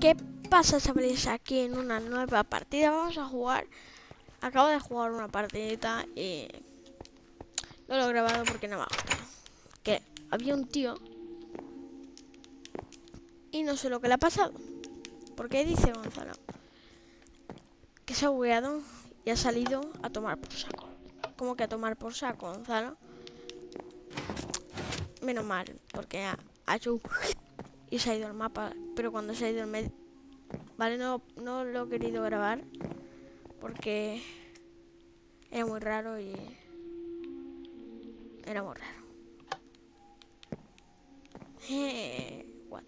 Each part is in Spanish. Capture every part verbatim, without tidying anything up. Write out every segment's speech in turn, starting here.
¿Qué pasa, chavales? Aquí en una nueva partida vamos a jugar. Acabo de jugar una partidita y no lo he grabado porque no me ha gustado. Que había un tío y no sé lo que le ha pasado. Porque dice Gonzalo que se ha bugueado y ha salido a tomar por saco. ¿Cómo que a tomar por saco, Gonzalo? Menos mal, porque ha, ha hecho y se ha ido el mapa. Pero cuando se ha ido el medio, vale, no, no lo he querido grabar porque era muy raro y era muy raro. Eh, what?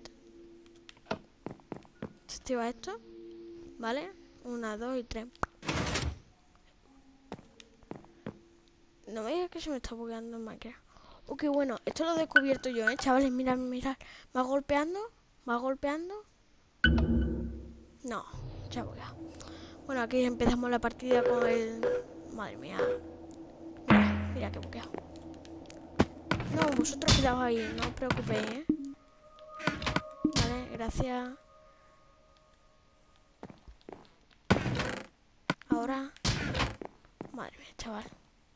Se activa esto, ¿vale? Una, dos y tres. No me digas que se me está bugueando en Minecraft. Oh, qué bueno. Esto lo he descubierto yo, ¿eh? Chavales, mirad, mirad. ¿Va golpeando? ¿Va golpeando? No, se ha bugueado. Bueno, aquí empezamos la partida con el... Madre mía. Mira, mira qué bugueado. No, vosotros quedaos ahí, no os preocupéis, ¿eh? Vale, gracias. Ahora... Madre mía, chaval.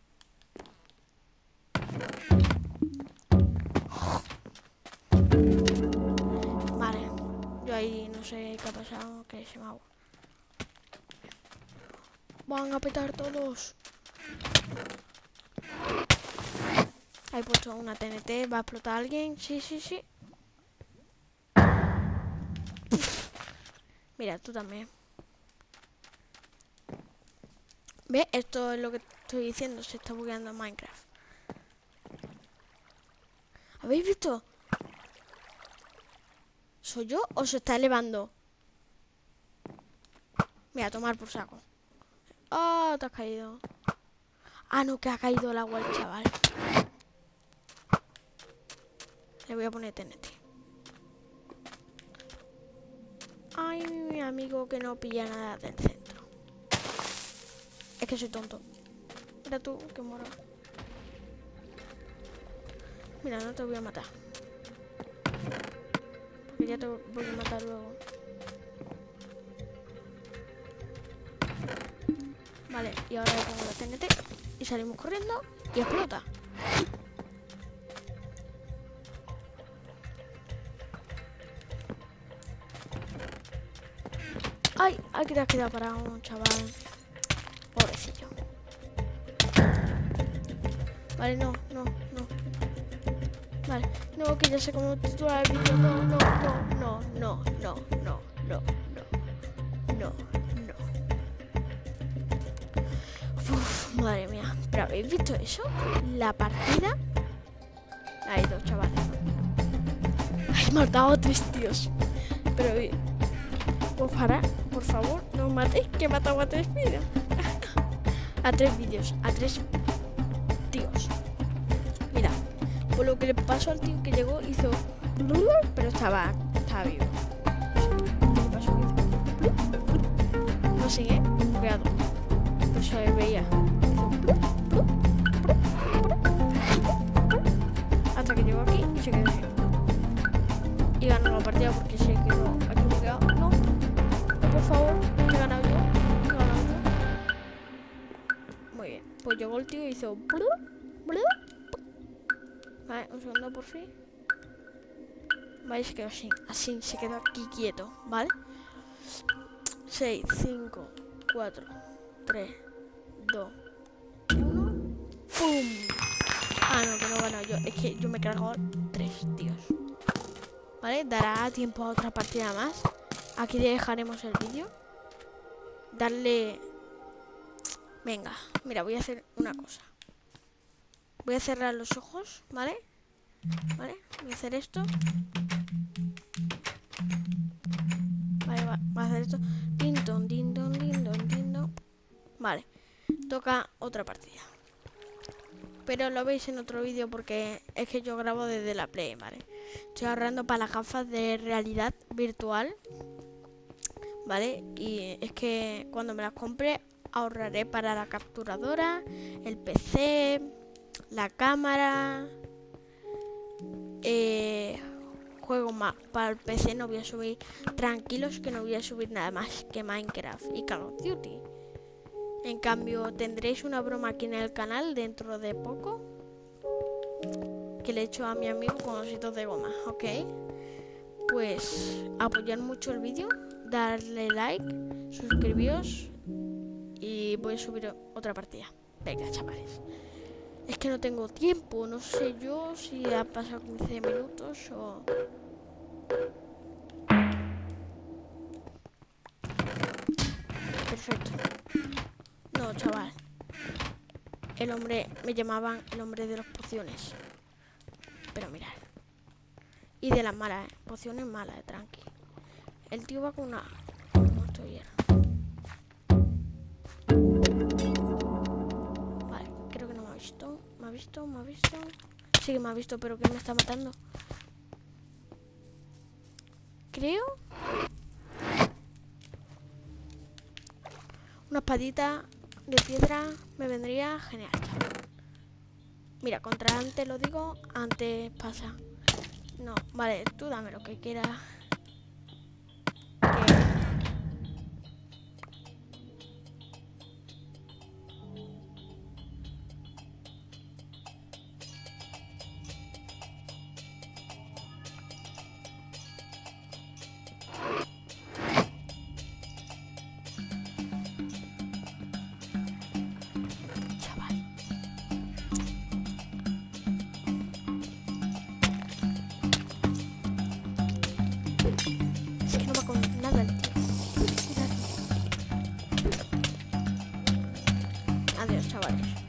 Vale. Yo ahí no sé qué ha pasado, que se me ha... Van a petar todos. He puesto una T N T, va a explotar alguien. Sí, sí, sí. Mira, tú también. ¿Ves? Esto es lo que estoy diciendo. Se está bugueando en Minecraft. ¿Habéis visto? ¿Soy yo o se está elevando? Mira, a tomar por saco. Oh, te has caído. Ah, no, que ha caído el agua el chaval. Le voy a poner T N T. Ay, mi amigo que no pilla nada del centro. Es que soy tonto. Mira tú, que moro. Mira, no te voy a matar. Porque ya te voy a matar luego. Vale, y ahora le pongo la T N T. Y salimos corriendo y explota. Ay, ay, que te has quedado parado, chaval. Pobrecillo. Vale, no, no, no. Vale, no, que ya sé cómo titular el vídeo. No, no, no, no, no, no, no, no, no, no, no. Uf, madre mía. ¿Pero habéis visto eso? La partida. Hay dos chavales. He matado a tres tíos. Pero, pues para, por favor, no os matéis, que he matado a tres vídeos. A tres vídeos, a tres tíos. Mira, por lo que le pasó al tío que llegó, hizo... Pero estaba, estaba vivo. ¿Qué pasó? No sé, ¿eh? Cuidado. Pues se veía. Hasta que llegó aquí y se quedó así. Y ganó la partida porque se quedó aquí bloqueado. No, no, por favor, que he ganado yo. Que he ganado yo. Muy bien. Pues llegó el tío y hizo... Vale, un segundo por fin. Vale, se quedó así. Así, se quedó aquí quieto, ¿vale? seis, cinco, cuatro, tres, dos, uno. ¡Pum! Ah, no, que no he ganado yo. Es que yo me he cargado tres tíos. ¿Vale? Dará tiempo a otra partida más. Aquí dejaremos el vídeo. Darle... Venga, mira, voy a hacer una cosa. Voy a cerrar los ojos, ¿vale? Vale, voy a hacer esto. Vale, va, va a hacer esto. Dindon, dindon, dindon, dindon. Vale, toca otra partida. Pero lo veis en otro vídeo porque es que yo grabo desde la Play, ¿vale? Estoy ahorrando para las gafas de realidad virtual, ¿vale? Y es que cuando me las compre ahorraré para la capturadora, el P C, la cámara, eh, juego más para el P C no voy a subir, tranquilos que no voy a subir nada más que Minecraft y Call of Duty. En cambio tendréis una broma aquí en el canal dentro de poco que le he hecho a mi amigo con ositos de goma, ¿ok? Pues apoyar mucho el vídeo, darle like, suscribíos y voy a subir otra partida. Venga, chavales. Es que no tengo tiempo, no sé yo si ha pasado quince minutos o... Perfecto. No, chaval. El hombre, me llamaban el hombre de las pociones. Pero mirad. Y de las malas, ¿eh? Pociones malas, eh, tranqui. El tío va con una... Muerto de hierro. Vale, creo que no me ha visto. ¿Me ha visto? ¿Me ha visto? Sí que me ha visto, pero que me está matando. Creo. Una espadita de piedra me vendría genial. Mira, contra antes lo digo, antes pasa. No, vale, tú dame lo que quieras. Que... Es que no va con nada el tío. Mirad. Adiós, chavales.